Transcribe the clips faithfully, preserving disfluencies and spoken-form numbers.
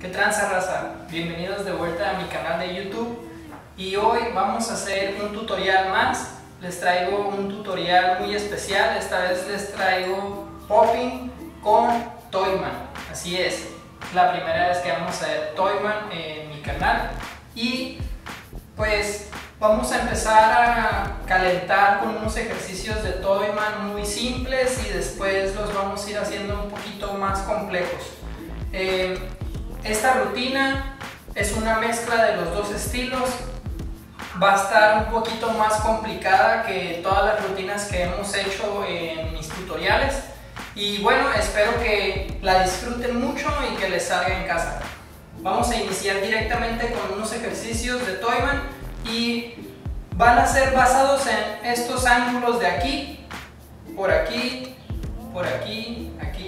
¿Qué tranza, raza? Bienvenidos de vuelta a mi canal de YouTube y hoy vamos a hacer un tutorial más. Les traigo un tutorial muy especial. Esta vez les traigo popping con Toyman. Así es, la primera vez que vamos a ver Toyman en mi canal y pues vamos a empezar a calentar con unos ejercicios de Toyman muy simples y después los vamos a ir haciendo un poquito más complejos. Eh, esta rutina es una mezcla de los dos estilos. Va a estar un poquito más complicada que todas las rutinas que hemos hecho en mis tutoriales y bueno, espero que la disfruten mucho y que les salga en casa. Vamos a iniciar directamente con unos ejercicios de Toyman y van a ser basados en estos ángulos de aquí, por aquí, por aquí, aquí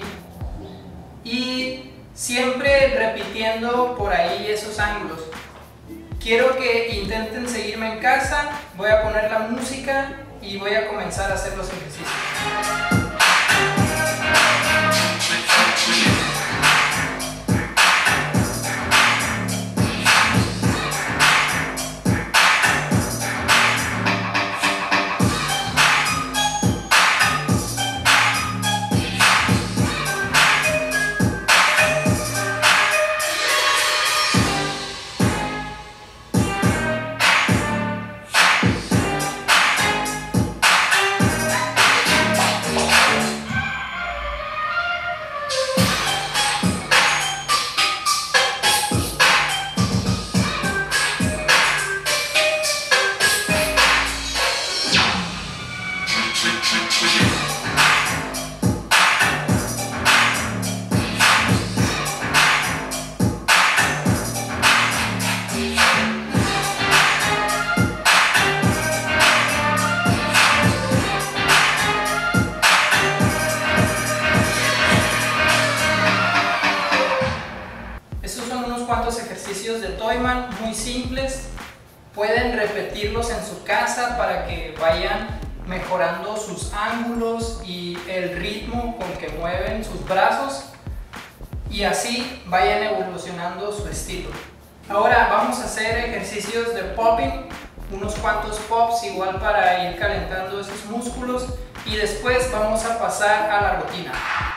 y siempre repitiendo por ahí esos ángulos. Quiero que intenten seguirme en casa, voy a poner la música y voy a comenzar a hacer los ejercicios. Ejercicios de Toyman muy simples, pueden repetirlos en su casa para que vayan mejorando sus ángulos y el ritmo con que mueven sus brazos y así vayan evolucionando su estilo. Ahora vamos a hacer ejercicios de popping, unos cuantos pops igual para ir calentando esos músculos y después vamos a pasar a la rutina.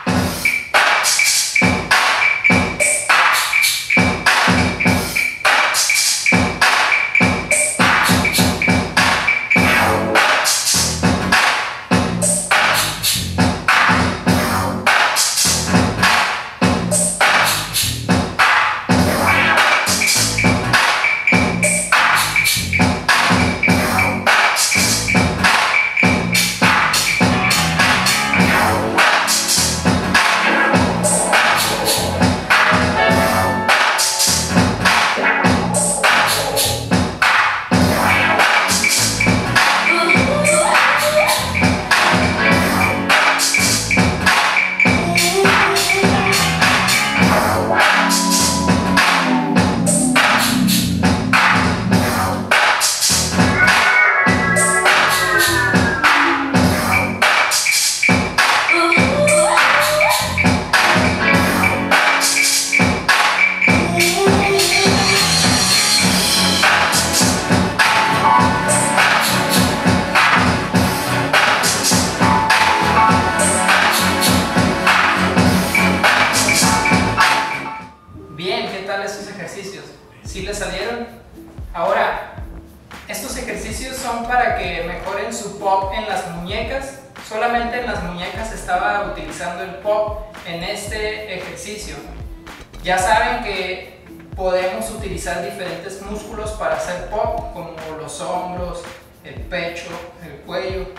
¿Sí les salieron? Ahora, estos ejercicios son para que mejoren su pop en las muñecas. Solamente en las muñecas estaba utilizando el pop en este ejercicio. Ya saben que podemos utilizar diferentes músculos para hacer pop, como los hombros, el pecho, el cuello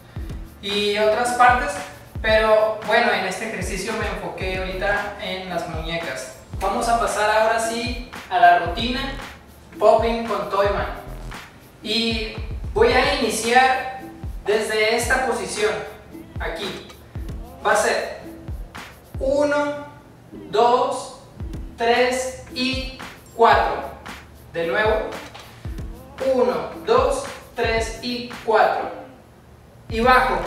y otras partes, pero bueno, en este ejercicio me enfoqué ahorita en las muñecas. Vamos a pasar ahora sí a la rutina popping con Toyman y voy a iniciar desde esta posición aquí. Va a ser uno, dos, tres y cuatro. De nuevo, uno, dos, tres y cuatro. Y bajo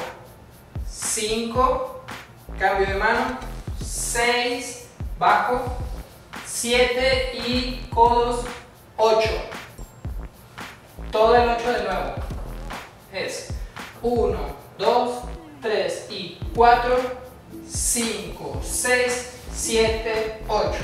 cinco, cambio de mano, seis, bajo, siete y codos, ocho. Todo el ocho de nuevo. Es uno, dos, tres y cuatro, cinco, seis, siete, ocho.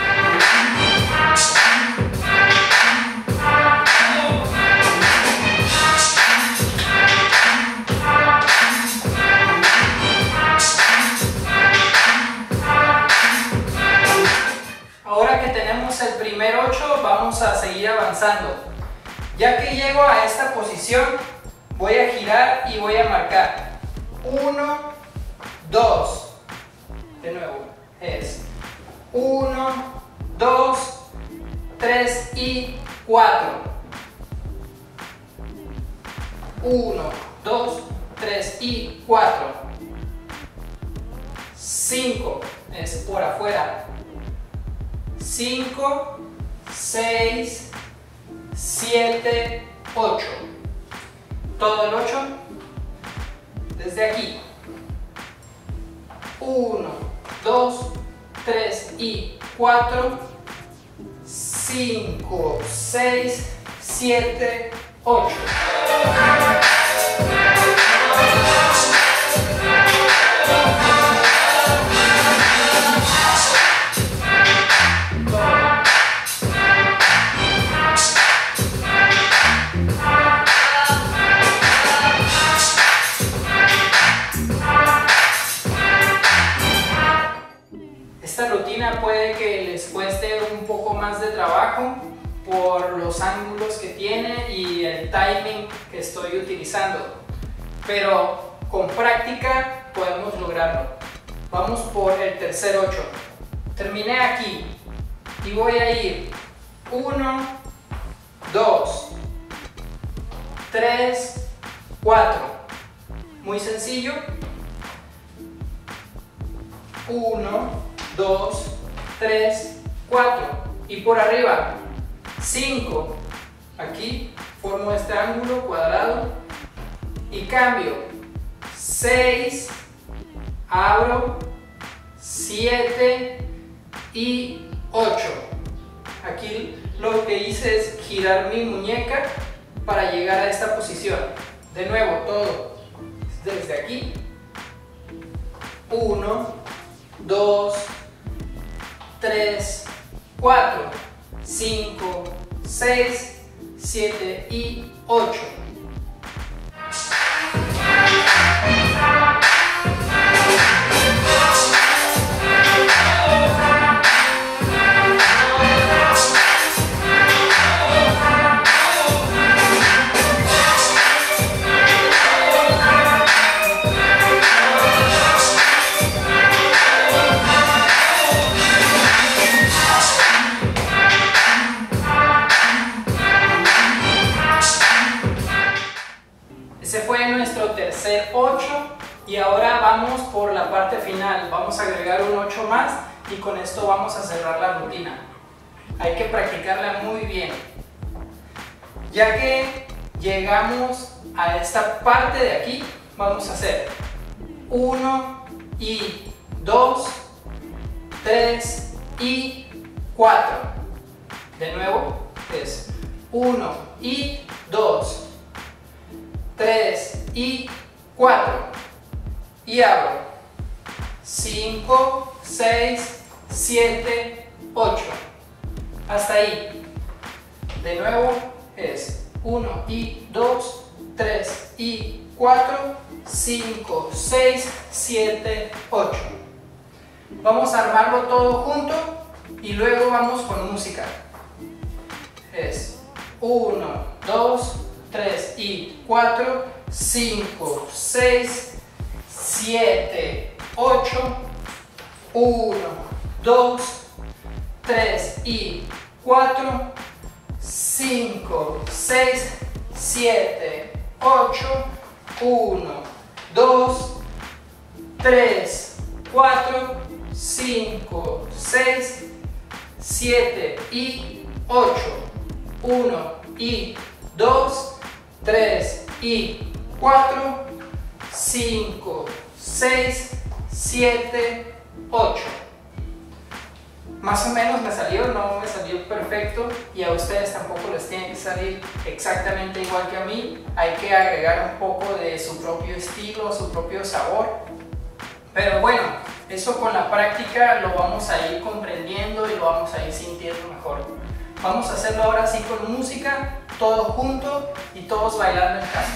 Ahora que tenemos el primer ocho, vamos a seguir avanzando. Ya que llego a esta posición, voy a girar y voy a marcar uno, dos. De nuevo, es uno, dos, tres y cuatro. uno, dos, tres y cuatro. cinco es por afuera. cinco, seis, siete, ocho. Todo el ocho desde aquí. uno, dos, tres y cuatro, cinco, seis, siete, ocho. Esta rutina puede que les cueste un poco más de trabajo por los ángulos que tiene y el timing que estoy utilizando, pero con práctica podemos lograrlo. Vamos por el tercer ocho. Terminé aquí y voy a ir uno, dos, tres, cuatro. Muy sencillo. uno, dos, tres, cuatro. Y por arriba cinco. Aquí formo este ángulo cuadrado y cambio. seis, abro, siete y ocho. Aquí lo que hice es girar mi muñeca para llegar a esta posición. De nuevo, todo desde aquí. uno, dos, tres, cuatro, cinco, seis, siete y ocho. Ese fue nuestro tercer ocho y ahora vamos por la parte final. Vamos a agregar un ocho más y con esto vamos a cerrar la rutina. Hay que practicarla muy bien. Ya que llegamos a esta parte de aquí, vamos a hacer uno y dos, tres y cuatro. De nuevo es uno y dos, tres y cuatro. Y abro. cinco, seis, siete, ocho. Hasta ahí. De nuevo es uno y dos, tres y cuatro, cinco, seis, siete, ocho. Vamos a armarlo todo junto y luego vamos con música. Es uno, dos, tres y cuatro, cinco, seis, siete, ocho, uno, dos, tres y cuatro, cinco, seis, siete, ocho, uno, dos, tres, cuatro, cinco, seis, siete y ocho. uno y dos, tres y cuatro, cinco, seis, siete, ocho. más o menos me salió, no me salió perfecto, y a ustedes tampoco les tiene que salir exactamente igual que a mí. Hay que agregar un poco de su propio estilo, su propio sabor. Pero bueno, eso con la práctica lo vamos a ir comprendiendo y lo vamos a ir sintiendo mejor. Vamos a hacerlo ahora sí con música, todo junto y todos bailando en casa.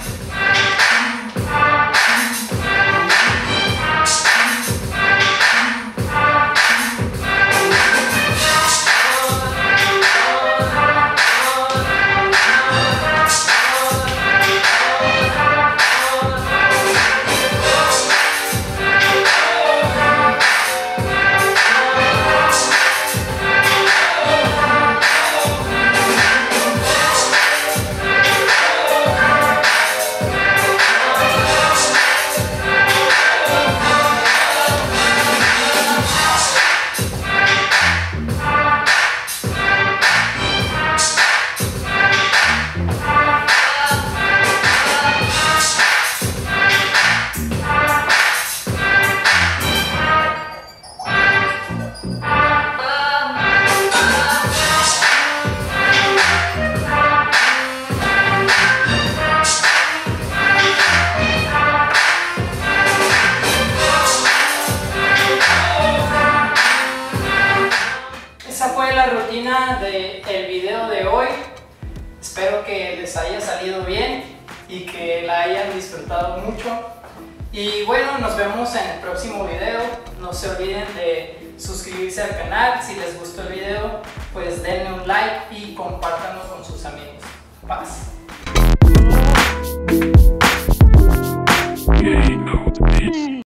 Esa fue la rutina del video de hoy. Espero que les haya salido bien y que la hayan disfrutado mucho. Y bueno, nos vemos en el próximo video. No se olviden de suscribirse al canal. Si les gustó el video, pues denle un like y compártanlo con sus amigos. Paz. Yeah, you know the beat.